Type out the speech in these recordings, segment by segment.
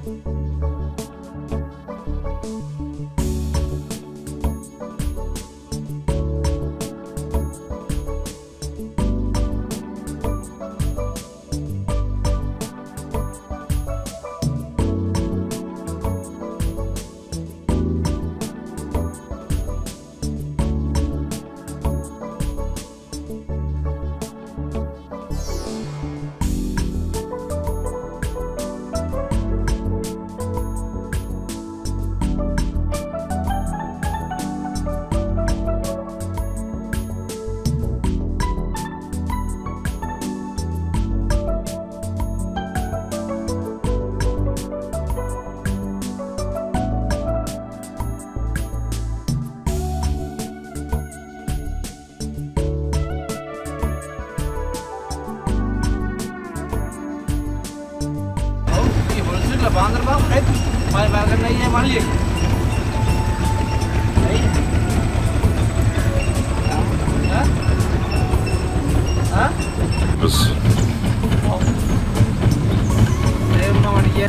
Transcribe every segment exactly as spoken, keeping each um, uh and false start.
Bander bang, eh, main makan aja malik. Hah? Hah? Bis. Oh. Saya mau dia.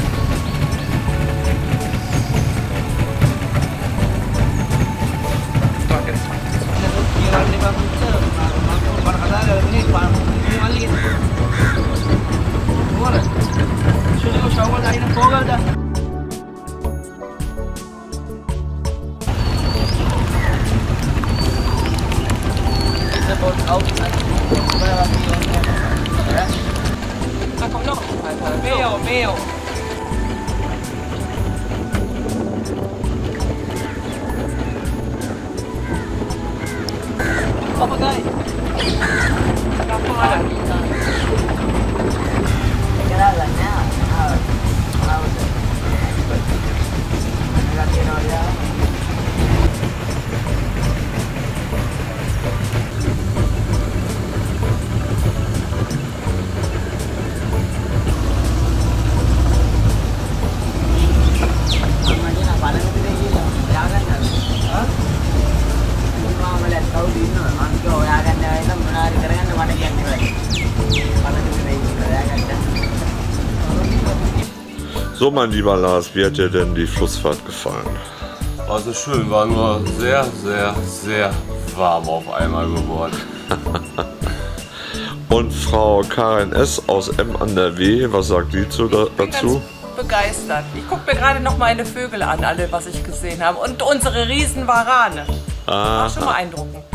Pakai. Kira ni bang tu, aku bar kata ada ni bang ni malik. Boleh. Sudah shower dah ini kogal dah. It's about outside. Ah, kom nog. Meo, meo. Apa guys? Kampung ada. Jalan now. How? How is it? I got you know yeah. So, mein lieber Lars, wie hat dir denn die Flussfahrt gefallen? Also schön, war nur sehr, sehr, sehr warm auf einmal geworden. Und Frau Karin S. aus M an der W, was sagt die zu, da, Ich bin dazu? ganz begeistert. Ich gucke mir gerade noch meine Vögel an, alle, was ich gesehen habe. Und unsere Riesenwarane. War schon beeindruckend.